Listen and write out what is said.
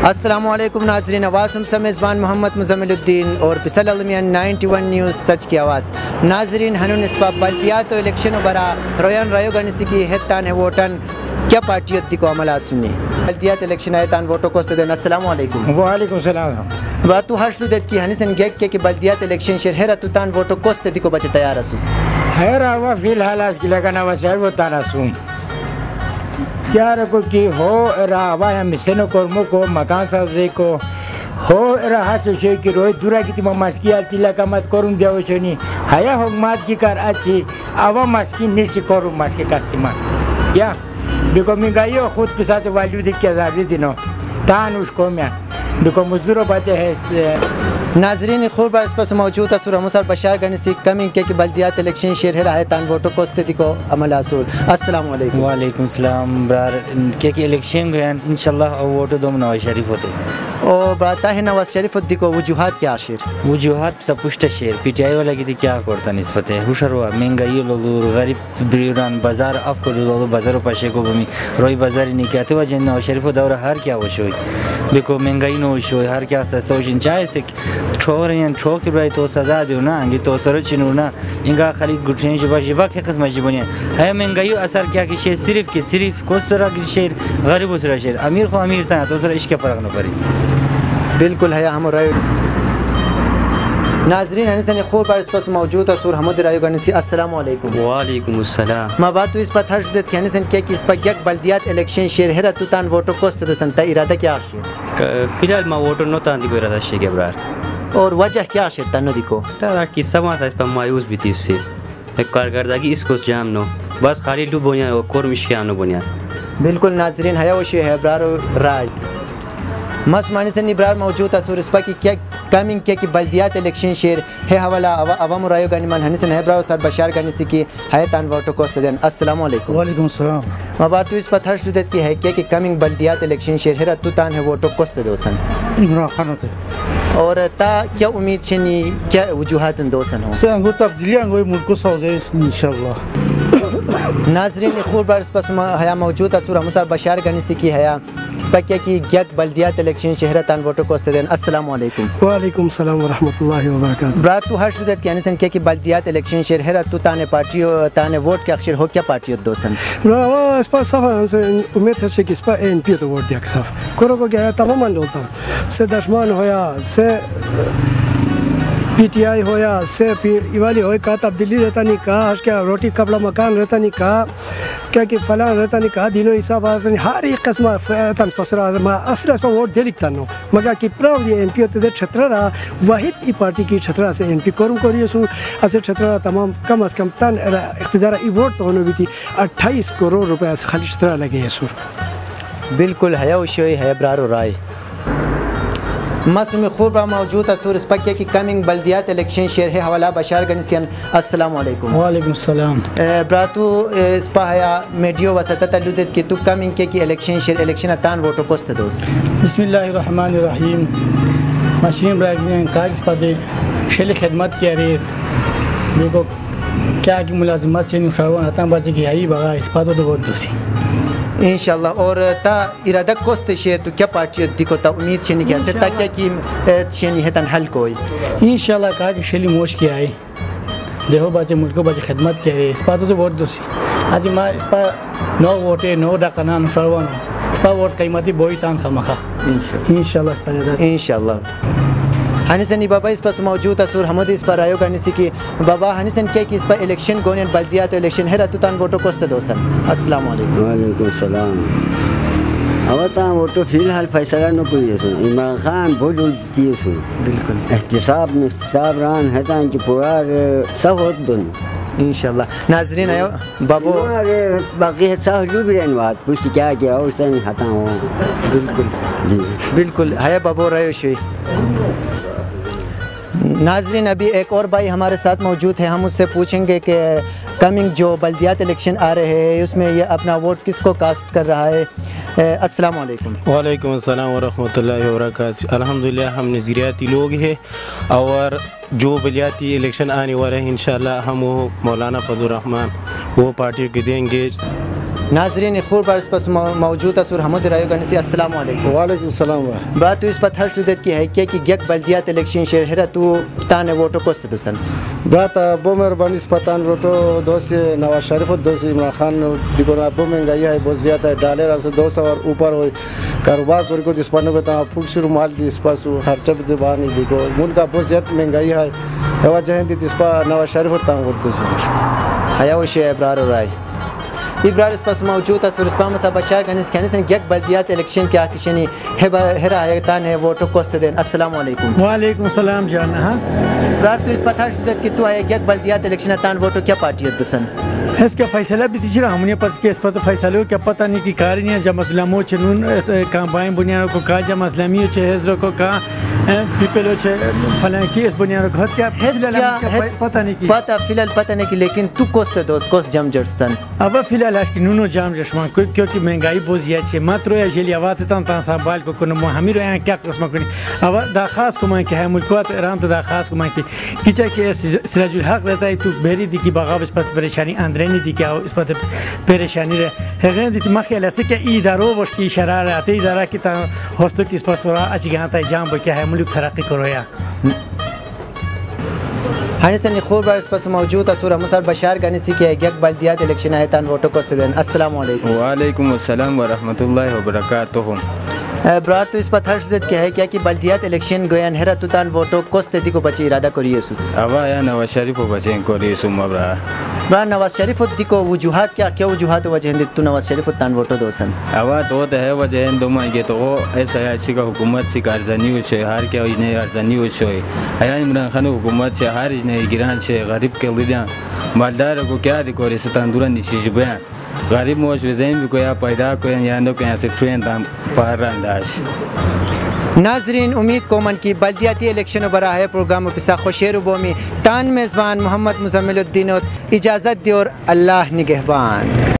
अस्सलामुअलैकुम नाज़रीन, आवाज़ हम मेज़बान मोहम्मद मुज़म्मिलुद्दीन और पिसल अलमियन 91 न्यूज़ सच की आवाज़। नाज़रीन हनुन इस बल्दियात तो इलेक्शन बरा रोयन रायोगनिसी की हेतान है वोटन क्या पार्टी होती को अमला सुनी बल्दियात इलेक्शन आए तान वोटो को सदन। अस्सलामुअलैकुम। वालेकुम सलाम। बातु हर्षलु देत की हनीसन गेक के बल्दियात इलेक्शन शहर है रतु तान वोटो को सदी को बचे तैयार असुस है रावा फिलहाल आज की लगाना वसार वो ताना सुन क्या रखो कि हो रावा या मिसेनो कोर्मो को मकान साजे को हो रहा चुशे की रोय दूरा की तिमा मस्की आती लगा मत करूं दिया वचनी हया हो मात की कर अच्छी आवा मस्की निश करूं मस्की का सीमा क्या देखो मैं गायो खुद के साथ वाल्यू दिख के आजादी दिनो तान उसको मैं देखो मजदूरों बचे है। नाजरीन खूब इस पर मौजूद असुर मुसर बशार गणसी कमिंग के कि बल्दियात इलेक्शन शेर है तान वोटो को स्थिति को अमल असुर। अस्सलाम वालेकुम। वालेकुम सलाम ब्रार के इलेक्शन गए इंशाल्लाह वोटो दो नवाज शरीफ होते और बताता है नवाज शरीफ को वजूहात क्या शेर वजूहात सब पुष्ट शेर पीटीआई वाला की क्या करता निस्बत है हुशरवा महंगाई लोग गरीब ब्रीरान बाजार अफ को लोग बाजारों पाशे को भूमि रोई बाजार नहीं कहते हुआ जिन नवाज शरीफ दौरा हर क्या हो शोई देखो महंगाई न हो शोई हर क्या सस्ता हो चाहे से छोर हैं छोक भाई तो सजा दो ना अंगी तो सर चिनू ना इंगा खाली गुटने जिबा जिबा के किस्म जिबने है महंगाई असर क्या कि शेर सिर्फ को सरा की शेर गरीब उसरा शेर अमीर को अमीर था तो सर इसके फर्क न पड़े बिल्कुल है हम राय नाजरीन हनीसन खूब इस पर मौजूद है सूर हमद रायोगनिसी। अस्सलाम वालेकुम। वालेकुम अस्सलाम। मैं बात इस पर हर्ष देत हनीसन के कि इस पर यक बल्दियात इलेक्शन शेर है तुतान वोटो को संता इरादा क्या है फिलहाल मैं वोटो नो तान दिको इरादा शेर ब्रार और वजह क्या शेर तनो दिको तारा कि समाज इस पर मायूस भी थी उससे एक कारकर्दगी इसको जाम नो बस खाली डू बोनिया और कोर मिशियानो बोनिया बिल्कुल नाजरीन हया वशी है ब्रार राज मस मानी से निब्रार मौजूद असुर इस पर की क्या कमिंग के कि बल्दियात इलेक्शन शेर है हवाला अवाम रायो गनिमान हनीसन है ब्रार सर बशार गनिसी की हैतान वोटो को सदन। अस्सलाम वालेकुम। वालेकुम सलाम। मबातु इस पर हर्ष देत की है कि कमिंग बल्दियात इलेक्शन शेर है तुतान है वोटो को सदोसन इमरान खान होते और ता क्या उम्मीद छनी क्या वजूहात दोसन हो से अंगो तब्दीली अंगो मुल्क को सौजे इंशाल्लाह। नाजरीन खूब बार इस पर हया मौजूद असुर मुसा बशार गनिसी की हया इस पर क्या कि यक बल्दियात इलेक्शन शहर तान वोटो को सदन। अस्सलाम वालेकुम। वालेकुम सलाम व रहमतुल्लाहि व बरकातहू। ब्रात तू हर्ष देत के अनसन कि बल्दियात इलेक्शन शहर है तू ताने पार्टी ताने वोट के अक्षर हो क्या पार्टी दोसन ब्रावा इस पर सब उम्मीद है कि इस पर एनपी तो वोट दिया सब करो को क्या तमाम लोग से दशमान होया से पीटीआई होया से इवाली हो का तब्दीली रहता नहीं कहा क्या रोटी कपड़ा मकान रहता नहीं कहा क्या कि फला रहता नहीं कहा दिनों हिसाब हर एक किस्म असर वोट दे लिखता नो मगर कि प्रव ये एमपी होते क्षेत्र रहा वाहिद ई पार्टी की क्षेत्र से एमपी करूँ करिए सु ऐसे क्षेत्र तमाम कम अज कम तन इख्तिदार ई वोट तो होने भी थी 28 करोड़ रुपये से खाली क्षेत्र लगे है सुर बिल्कुल है उशोई है ब्रारो राय मस में खूब मौजूद असुर इस पक्के की कमिंग बल्दियात इलेक्शन शेर है हवाला बशार गनिसियन। अस्सलाम वालेकुम। वालेकुम सलाम। ब्रातु इस पाया मीडियो वसत तलुदत की तु कमिंग के की इलेक्शन शेर इलेक्शन तान वोटो कोस्त दोस्त बिस्मिल्लाहिर्रहमानिर्रहीम मशीन ब्राइडिंग कागज पदे शेल खिदमत की अरे देखो क्या की मुलाजिमत से निशावन हता बचे की आई बगा इस पातो तो बहुत दूसरी इंशाल्लाह और ता इरादा कोस्त शेर तो क्या पार्टी दिको ता उम्मीद छनी क्या से ता क्या की छनी है तन हल कोई इंशाल्लाह का कि शेली मोश की आई देखो बच्चे मुल्क को बच्चे खिदमत करे इस बात तो बहुत दूसरी आज मैं इस पर नो वोटे नो डकना सरवन इस पर वोट कीमती बोई तान खमखा इंशाल्लाह हनीसन बाबा इस पर मौजूद असुर हमद इस पर आयोग हनीसी की बाबा हनीसन के कि इस पर इलेक्शन गोनियन बल्दियात तो इलेक्शन है तुतान वोटो कोस्त दोसन। अस्सलाम वालेकुम। वालेकुम सलाम। अवता वोटो फिलहाल फैसला न कोई सुन इमरान खान बहुत दिए सुन बिल्कुल एहतिसाब निस्ताब रान है तान की पूरा सब होत दोन इंशाल्लाह। नाजरीन आयो बाबू बाकी है सब जो भी रहने बात पूछ क्या किया उस टाइम खाता हूँ बिल्कुल है बाबू रहे शे नाजरीन अभी एक और भाई हमारे साथ मौजूद है हम उससे पूछेंगे कि कमिंग जो बल्दियात इलेक्शन आ रहे हैं उसमें ये अपना वोट किसको कास्ट कर रहा है। अस्सलाम वालेकुम। वालेकुम अस्सलाम व रहमतुल्लाहि व बरकातहू। अल्हम्दुलिल्लाह हम नज़रियाती लोग हैं और जो बल्दियाती इलेक्शन आने वाले हैं इंशाल्लाह हम वो मौलाना फजलुर रहमान वो पार्टी को देंगे नाजरीन खूर बार इस पर मौजूद असुर हमद रायो गनी से अस्सलाम वालेकुम। वालेकुम सलाम। बात तो इस पर हर्ष लुदत की है कि गक बल्दियात इलेक्शन शहर हेरा तू ताने वोटो कोस्त दुसन बात बो मेहरबानी इस पतान वोटो दोस्त नवाज शरीफ दोस्त इमरान खान दिकोना बो महंगाई है बहुत ज़्यादा है डॉलर से 200 और ऊपर हो कारोबार को जिस पर बता फुक शुरू माल दी इस पास खर्चा भी बाहर नहीं दिखो मुल्क का बहुत ज़्यादा महंगाई है वजह दी इस पर नवाज शरीफ हया वो शे इब्रार राय इब्रार इस पास मौजूद असुर इस पाम सा बचार गनिस कहने से गक बल्दियात इलेक्शन क्या किशनी हेरा हैतान है वोटो कोस्त देन अस्सलाम वालेकुम। वालेकुम सलाम जान। हां इब्रार तो इस पर हर्ष लुदत की तू है गक बल्दियात इलेक्शन तान वोटो क्या पार्टी है दुसन इसका फैसला भी तीसरा हमने पता केस पर फैसला हो क्या पता नहीं कि कार नहीं जब मसलामो चनून का बाएं बुनियाद को का जब मसलामी छे हेजरो को का पीपल छे फलां केस बुनियाद को क्या पता नहीं कि फिलहाल पता नहीं कि लेकिन तू कोस्त दोस्त कोस्त जम जर्सन अब फिलहाल आज की नूनो जाम जश्मा क्योंकि महंगाई बहुत ज्यादा छे मात्र या जेली आवात ता संभाल को कोनो हमीर यहाँ क्या कसम करी अब दा खास को मैं है मुल्कवात ईरान तो दा खास को मैं कि सिराजुल हक रहता है तू बेरी दी की बगावत पर परेशानी नहीं दी क्या इस पर परेशानी है दी मखिल ऐसे क्या इदारो वश की शरारत इदारा की ता होस्तो की इस पर सोरा अच्छी गाता है जाम क्या है मुल्क तरक्की करो या हाने से निखोर बार इस पर मौजूद असुर मुसर बशार गनी सी के गक बल्दियात इलेक्शन है तान वोटो कोस्त देन अस्सलाम वालेकुम। वालेकुम अस्सलाम व रहमतुल्लाहि व बरकातुहू। ब्रात तो इस पर हर्षद क्या है क्या कि बल्दियात इलेक्शन गोयन हेरा तुतान वोटो कोस्त दी को बची इरादा करिए सुस अवा या नवाज शरीफ को बचे करिए सुम बरा नवाज शरीफ दी को वजूहात क्या वजूहात वजह दी तू नवाज शरीफ तान वोटो दोसन अवा तो है वजह दो मांगे तो वो ऐसा है ऐसी का हुकूमत से कारजनी से हार क्या इन्हें कारजनी से है इमरान खान हुकूमत से हार इन्हें गिरान से गरीब के लिया मालदार को क्या दिखो रे सतांदुरा निशीज बयान गरीब मोश वजैन भी कोया पैदा कोया यानो के यहाँ से ट्रेन दाम पार अंदाज। नाजरीन उम्मीद कोमन की बल्दियाती इलेक्शन बरा है प्रोग्राम पिसा खुशेर बोमी तान मेज़बान मोहम्मद मुज़म्मिलुद्दीन इजाज़त दी और अल्लाह निगहबान।